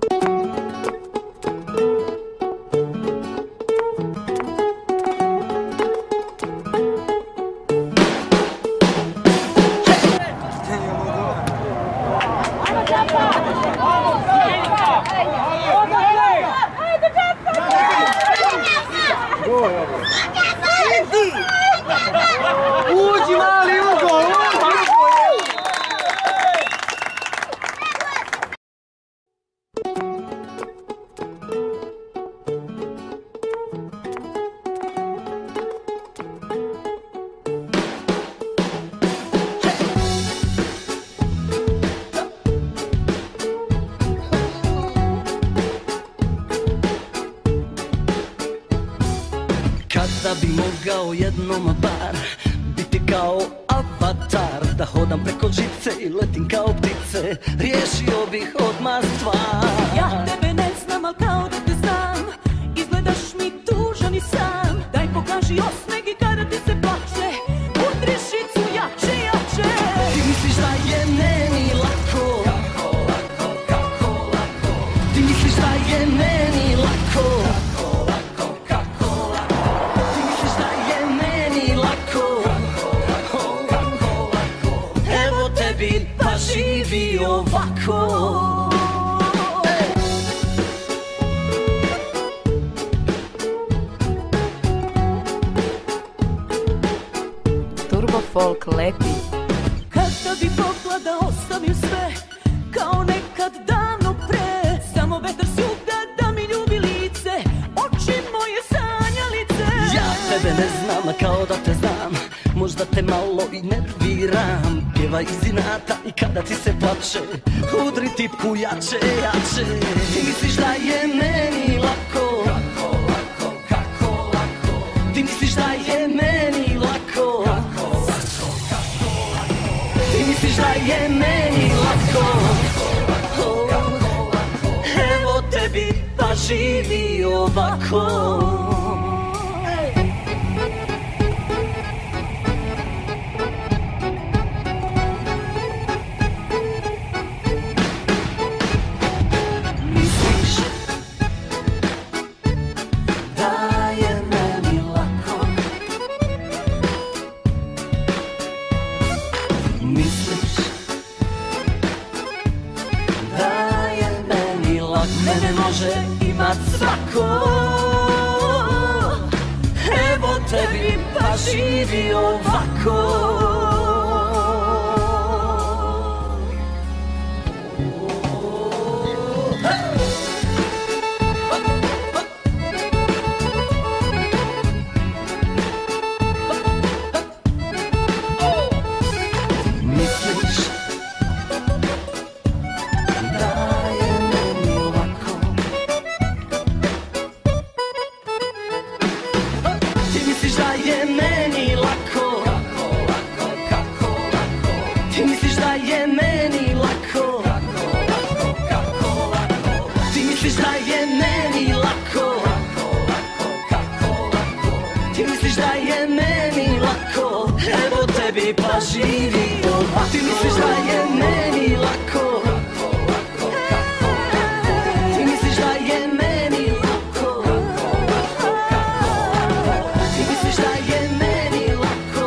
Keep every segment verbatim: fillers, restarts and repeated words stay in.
Uđi mali u gol, uđi! Kada bi mogao jednom bar biti kao avatar, da hodam preko žice i letim kao ptice, riješio bih odmah stvar. Ja tebe ne znam, al kao da te znam, izgledaš mi tužan i sam. Daj pokaži osmeh i kada ti se plače, udri šicu jače, jače. Ti misliš da je meni lako, kako lako, kako lako. Ti misliš da je meni lako, kako lako, kako lako. Ti misliš da je meni lako, kako lako, kako lako. Evo tebi pa živi ovako. Turbo folk lepi. Kada bi mogla da ostavim sve kao nekad davno pre, samo vetar svugda da mi ljubi lice, oči moje sanjalice. Ja tebe ne znam kao da te znam, možda te malo i nerviram. Pjevaj iz inata i kada ti se plače, udri tipku jače, jače. Ti misliš da je meni lako, kako lako, kako lako. Ti misliš da je meni lako, kako lako, kako lako. Ti misliš da je meni lako, kako lako. Evo tebi pa živi ovako. Mene može imat svako, evo tebi pa živi ovako. Misliš da je meni lako, kako lako, kako lako. Ti misliš da je meni lako, kako lako, kako lako. Ti misliš da je meni lako, kako lako, kako lako. Ti misliš da je meni lako, evo tebi pa živi ovako. Ti misliš da je meni lako, kako lako, kako lako. Ti misliš da je meni lako, kako lako, kako lako. Ti misliš da je meni lako,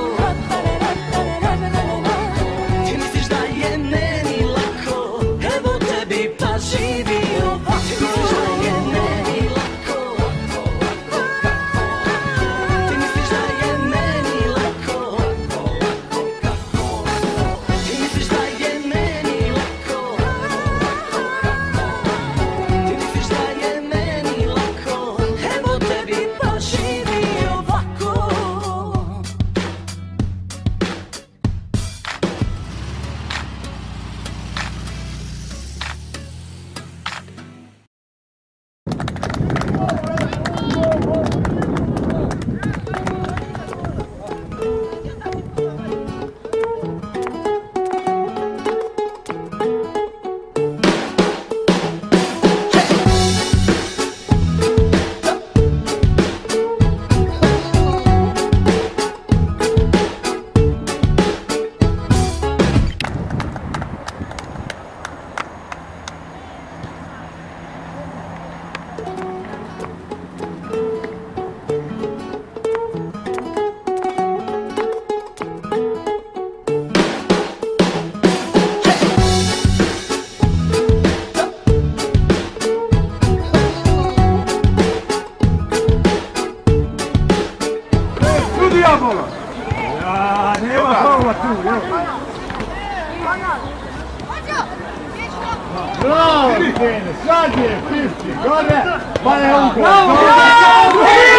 ti misliš da je meni lako, evo tebi pa živi ovako. Ti misliš da je meni lako, ti misliš da je meni lako, ti misliš da je meni lako. Ja, nema faula tu, evo. Bravo, Kene, sad je pedeset, gore, pa je ugo. Bravo, bravo!